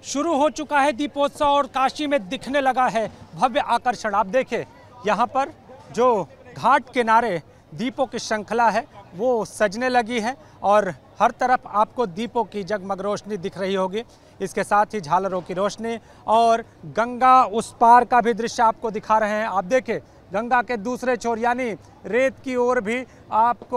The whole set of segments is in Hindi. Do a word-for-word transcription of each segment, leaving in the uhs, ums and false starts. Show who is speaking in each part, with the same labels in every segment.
Speaker 1: शुरू हो चुका है दीपोत्सव और काशी में दिखने लगा है भव्य आकर्षण। आप देखें यहाँ पर जो घाट किनारे दीपों की श्रृंखला है वो सजने लगी है और हर तरफ आपको दीपों की जगमग रोशनी दिख रही होगी। इसके साथ ही झालरों की रोशनी और गंगा उस पार का भी दृश्य आपको दिखा रहे हैं। आप देखें गंगा के दूसरे छोर यानी रेत की ओर भी आपको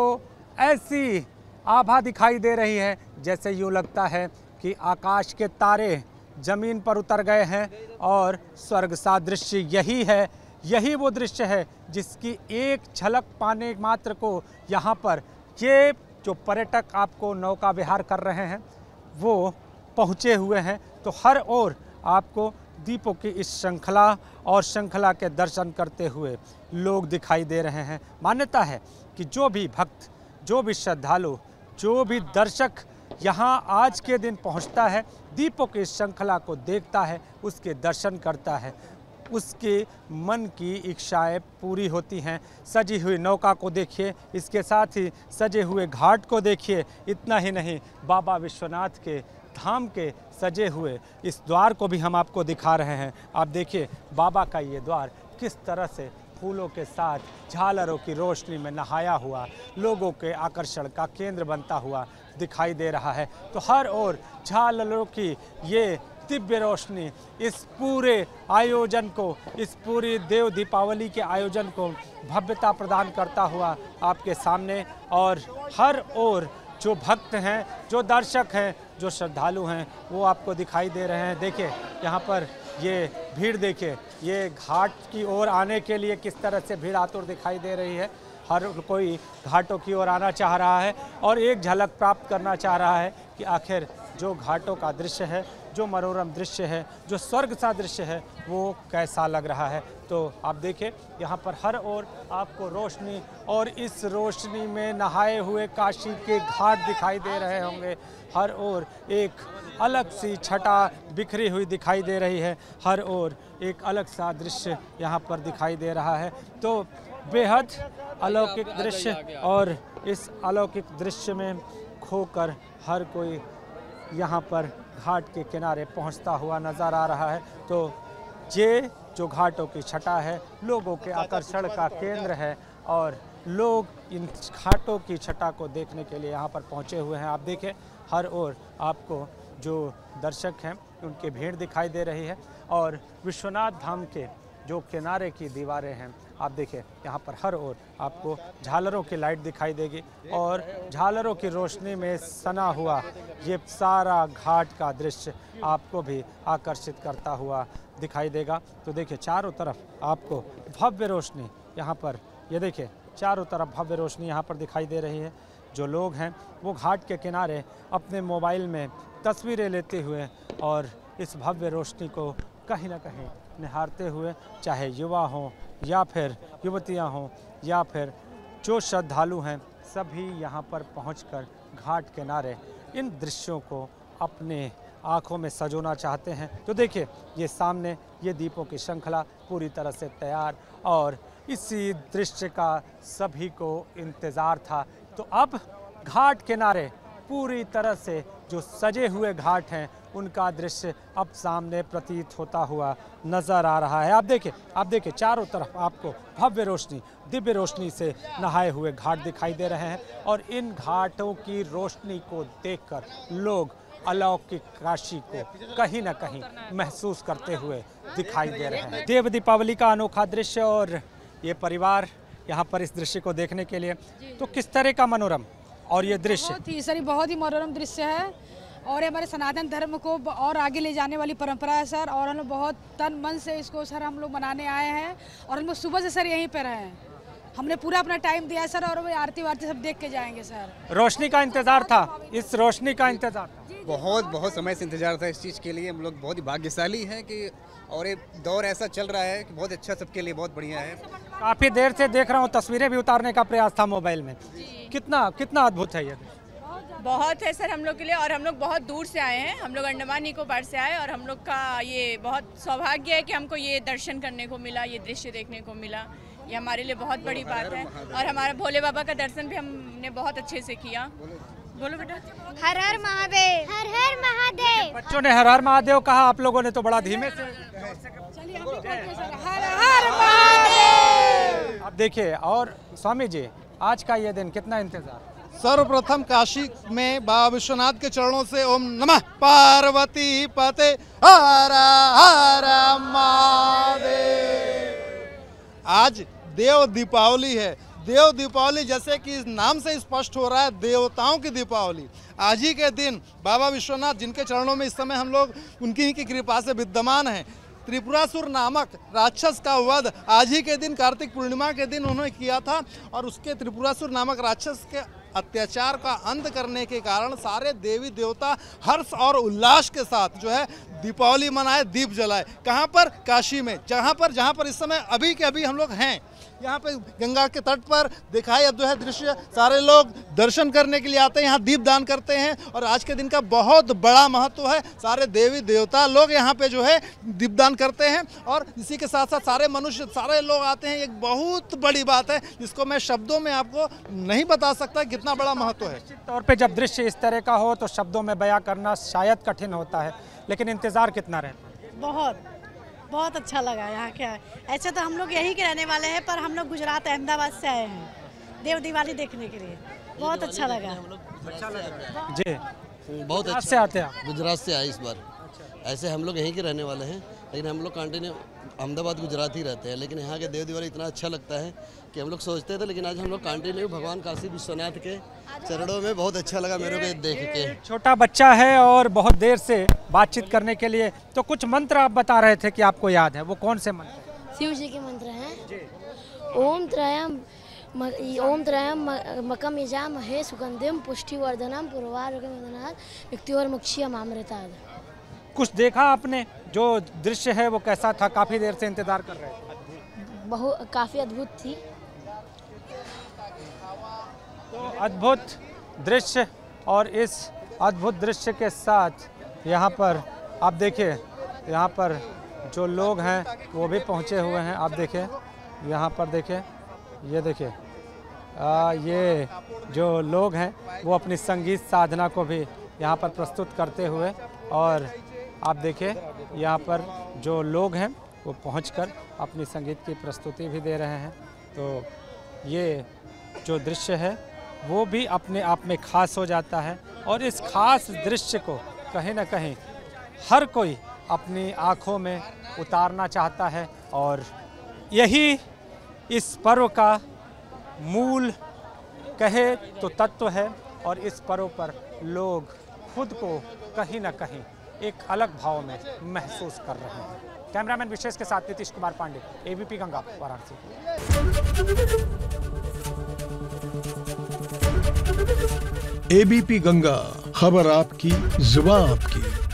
Speaker 1: ऐसी आभा दिखाई दे रही है जैसे यूँ लगता है कि आकाश के तारे जमीन पर उतर गए हैं और स्वर्ग सा दृश्य यही है। यही वो दृश्य है जिसकी एक झलक पाने मात्र को यहाँ पर ये जो पर्यटक आपको नौका विहार कर रहे हैं वो पहुँचे हुए हैं। तो हर ओर आपको दीपों की इस श्रृंखला और श्रृंखला के दर्शन करते हुए लोग दिखाई दे रहे हैं। मान्यता है कि जो भी भक्त, जो भी श्रद्धालु, जो भी दर्शक यहाँ आज के दिन पहुँचता है, दीपों की श्रृंखला को देखता है, उसके दर्शन करता है, उसके मन की इच्छाएं पूरी होती हैं। सजी हुई नौका को देखिए, इसके साथ ही सजे हुए घाट को देखिए। इतना ही नहीं, बाबा विश्वनाथ के धाम के सजे हुए इस द्वार को भी हम आपको दिखा रहे हैं। आप देखिए बाबा का ये द्वार किस तरह से फूलों के साथ झालरों की रोशनी में नहाया हुआ लोगों के आकर्षण का केंद्र बनता हुआ दिखाई दे रहा है। तो हर ओर झालरों की ये दिव्य रोशनी इस पूरे आयोजन को, इस पूरी देव दीपावली के आयोजन को भव्यता प्रदान करता हुआ आपके सामने। और हर ओर जो भक्त हैं, जो दर्शक हैं, जो श्रद्धालु हैं वो आपको दिखाई दे रहे हैं। देखिए यहाँ पर ये भीड़ देखिए, ये घाट की ओर आने के लिए किस तरह से भीड़ आतुर दिखाई दे रही है। हर कोई घाटों की ओर आना चाह रहा है और एक झलक प्राप्त करना चाह रहा है कि आखिर जो घाटों का दृश्य है, जो मनोरम दृश्य है, जो स्वर्ग सा दृश्य है वो कैसा लग रहा है। तो आप देखिए यहाँ पर हर ओर आपको रोशनी और इस रोशनी में नहाए हुए काशी के घाट दिखाई दे रहे होंगे। हर ओर एक अलग सी छटा बिखरी हुई दिखाई दे रही है, हर ओर एक अलग सा दृश्य यहाँ पर दिखाई दे रहा है। तो बेहद अलौकिक दृश्य और इस अलौकिक दृश्य में खोकर हर कोई यहाँ पर घाट के किनारे पहुँचता हुआ नज़र आ रहा है। तो ये जो घाटों की छटा है लोगों के आकर्षण का केंद्र है और लोग इन घाटों की छटा को देखने के लिए यहाँ पर पहुँचे हुए हैं। आप देखें हर ओर आपको जो दर्शक हैं उनकी भीड़ दिखाई दे रही है और विश्वनाथ धाम के जो किनारे की दीवारें हैं आप देखिए यहाँ पर हर ओर आपको झालरों की लाइट दिखाई देगी और झालरों की रोशनी में सना हुआ ये सारा घाट का दृश्य आपको भी आकर्षित करता हुआ दिखाई देगा। तो देखिए चारों तरफ आपको भव्य रोशनी यहाँ पर, ये देखिए चारों तरफ भव्य रोशनी यहाँ पर दिखाई दे रही है। जो लोग हैं वो घाट के किनारे अपने मोबाइल में तस्वीरें लेते हुए और इस भव्य रोशनी को कहीं ना कहीं निहारते हुए, चाहे युवा हों या फिर युवतियां हों या फिर जो श्रद्धालु हैं, सभी यहाँ पर पहुंचकर घाट किनारे इन दृश्यों को अपने आँखों में सजोना चाहते हैं। तो देखिए ये सामने ये दीपों की श्रृंखला पूरी तरह से तैयार और इसी दृश्य का सभी को इंतज़ार था। तो अब घाट किनारे पूरी तरह से जो सजे हुए घाट हैं उनका दृश्य अब सामने प्रतीत होता हुआ नज़र आ रहा है। आप देखिए आप देखिए चारों तरफ आपको भव्य रोशनी, दिव्य रोशनी से नहाए हुए घाट दिखाई दे रहे हैं और इन घाटों की रोशनी को देखकर लोग अलौकिक काशी को कहीं ना कहीं महसूस करते हुए दिखाई दे रहे हैं। देव दीपावली का अनोखा दृश्य और ये परिवार यहाँ पर इस दृश्य को देखने के लिए, तो किस तरह का मनोरम और ये दृश्य
Speaker 2: बहुत ही सर बहुत ही मनोरम दृश्य है और ये हमारे सनातन धर्म को और आगे ले जाने वाली परंपरा है सर। और हम लोग बहुत तन मन से इसको सर हम लोग मनाने आए हैं और हम लोग सुबह से सर यहीं पे रहे हैं। हमने पूरा अपना टाइम दिया है सर और वो आरती वारती सब देख के जाएंगे सर।
Speaker 1: रोशनी का इंतजार था, इस रोशनी का इंतजार था,
Speaker 3: बहुत बहुत समय से इंतजार था इस चीज़ के लिए। हम लोग बहुत ही भाग्यशाली हैं कि और ये दौर ऐसा चल रहा है कि बहुत अच्छा सबके लिए बहुत बढ़िया है।
Speaker 1: काफ़ी देर से देख रहा हूँ, तस्वीरें भी उतारने का प्रयास था मोबाइल में। कितना कितना अद्भुत है ये,
Speaker 4: बहुत है सर हम लोग के लिए। और हम लोग बहुत दूर से आए हैं, हम लोग अंडमान निकोबार से आए और हम लोग का ये बहुत सौभाग्य है कि हमको ये दर्शन करने को मिला, ये दृश्य देखने को मिला। ये हमारे लिए बहुत बड़ी बात है और हमारा भोले बाबा का दर्शन भी हमने बहुत अच्छे से किया। बोलो बेटा।
Speaker 5: हर हर महादेव, हर हर महादेव।
Speaker 1: बच्चों ने हर हर महादेव कहा, आप लोगों ने तो बड़ा धीमे से।
Speaker 2: चलिए हम भी बोलते हैं सर, हर हर महादेव।
Speaker 1: अब देखिए, और स्वामी जी आज का ये दिन कितना इंतजार।
Speaker 6: सर्वप्रथम काशी में बाबा विश्वनाथ के चरणों से ओम नमः पार्वती पते हर हर महादेव। आज देव दीपावली है। देव दीपावली जैसे कि इस नाम से स्पष्ट हो रहा है, देवताओं की दीपावली। आज ही के दिन बाबा विश्वनाथ, जिनके चरणों में इस समय हम लोग उनकी ही की कृपा से विद्यमान हैं, त्रिपुरासुर नामक राक्षस का वध आज ही के दिन कार्तिक पूर्णिमा के दिन उन्होंने किया था। और उसके त्रिपुरासुर नामक राक्षस के अत्याचार का अंत करने के कारण सारे देवी देवता हर्ष और उल्लास के साथ जो है दीपावली मनाए, दीप जलाए। कहाँ पर? काशी में, जहाँ पर जहाँ पर इस समय अभी के अभी हम लोग हैं। यहाँ पे गंगा के तट पर दिखाई अब जो है दृश्य, सारे लोग दर्शन करने के लिए आते हैं, यहाँ दीप दान करते हैं। और आज के दिन का बहुत बड़ा महत्व है। सारे देवी देवता लोग यहाँ पे जो है दीपदान करते हैं और इसी के साथ साथ सारे मनुष्य, सारे लोग आते हैं। एक बहुत बड़ी बात है जिसको मैं शब्दों में आपको नहीं बता सकता कितना बड़ा महत्व है।
Speaker 1: निश्चित तौर पे जब दृश्य इस तरह का हो तो शब्दों में बयां करना शायद कठिन होता है, लेकिन इंतजार कितना रहता है।
Speaker 7: बहुत बहुत अच्छा लगा यहाँ क्या। ऐसे तो हम लोग यहीं के रहने वाले हैं, पर हम लोग गुजरात अहमदाबाद से आए हैं देव दिवाली देखने के लिए। बहुत अच्छा लगा।
Speaker 1: जी,
Speaker 8: बहुत अच्छा
Speaker 1: से आते हैं।
Speaker 8: गुजरात से आए इस बार। ऐसे हम लोग यहीं के रहने वाले हैं, लेकिन हम लोग कंटिन्यू अहमदाबाद गुजरात ही रहते हैं। लेकिन यहाँ के देव दिवाली इतना अच्छा लगता है कि हम लोग सोचते थे, लेकिन आज हम लोग कंटिन्यू भगवान काशी विश्वनाथ के चरणों में। बहुत अच्छा लगा मेरे को देख के।
Speaker 1: छोटा बच्चा है और बहुत देर से बातचीत करने के लिए, तो कुछ मंत्र आप बता रहे थे कि आपको याद है, वो कौन से मंत्र?
Speaker 5: शिव जी के मंत्र हैं। ओम त्रयम ओम त्रयम मकम यजाम हे सुगंधिम पुष्टिवर्धनम पूर्वारोग्यम मृत्युर्मुक्षीयम अमृताद।
Speaker 1: कुछ देखा आपने? जो दृश्य है वो कैसा था? काफी देर से इंतजार कर रहे थे।
Speaker 5: बहुत काफी अद्भुत थी।
Speaker 1: तो अद्भुत दृश्य, और इस अद्भुत दृश्य के साथ यहाँ पर आप देखिए, यहाँ पर जो लोग हैं वो भी पहुँचे हुए हैं। आप देखिए यहाँ पर, देखिए ये देखिए, ये जो लोग हैं वो अपनी संगीत साधना को भी यहाँ पर प्रस्तुत करते हुए, और आप देखिए यहाँ पर जो लोग हैं वो पहुंचकर अपनी संगीत की प्रस्तुति भी दे रहे हैं। तो ये जो दृश्य है वो भी अपने आप में खास हो जाता है, और इस खास दृश्य को कहीं ना कहीं हर कोई अपनी आँखों में उतारना चाहता है। और यही इस पर्व का मूल कहे तो तत्व है, और इस पर्व पर लोग खुद को कहीं ना कहीं एक अलग भाव में महसूस कर रहे हैं। कैमरामैन विशेष के साथ नीतीश कुमार पांडे, एबीपी गंगा, वाराणसी।
Speaker 9: एबीपी गंगा, खबर आपकी, जुबान आपकी।